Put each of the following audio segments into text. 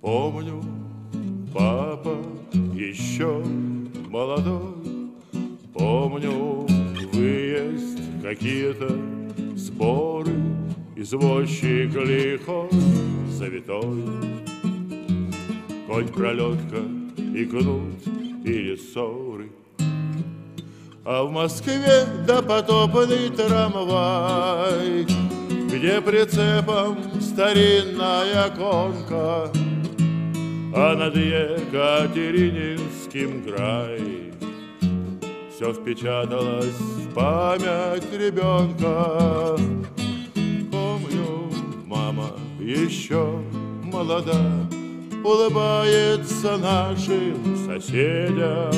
Помню, папа еще молодой, помню, выезд, какие-то сборы, извозчик лихой, завитой. Конь, пролетка и кнут или ссоры, а в Москве допотопный трамвай, где прицепом старинная конка, а над Екатерининским край все впечаталось в память ребенка. Помню, мама еще молода, улыбается нашим соседям,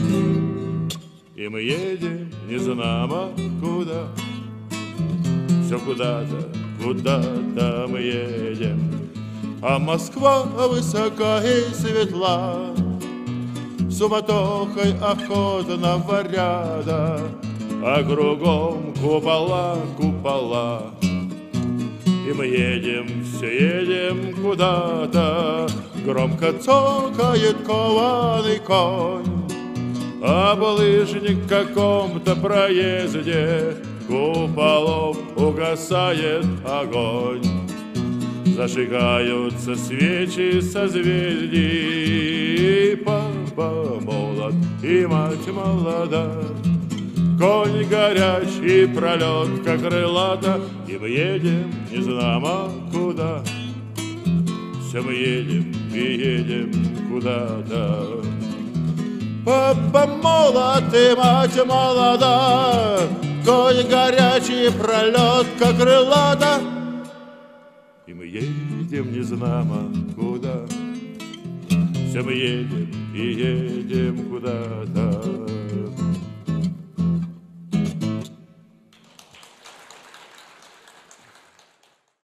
и мы едем незнамо куда. Все куда-то, куда-то мы едем, а Москва высока и светла, суматохой охотного ряда, а кругом купола, купола. И мы едем, все едем куда-то, громко цокает кованый конь, а булыжник в каком-то проезде куполов угасает огонь. Зажигаются свечи созвездий, папа молод и мать молода. Конь горячий, пролетка крылата, и мы едем незнамо куда. Все мы едем и едем куда-то. Папа молод и мать молода, конь горячий, пролетка крылата, и мы едем незнамо куда. Все мы едем и едем куда-то.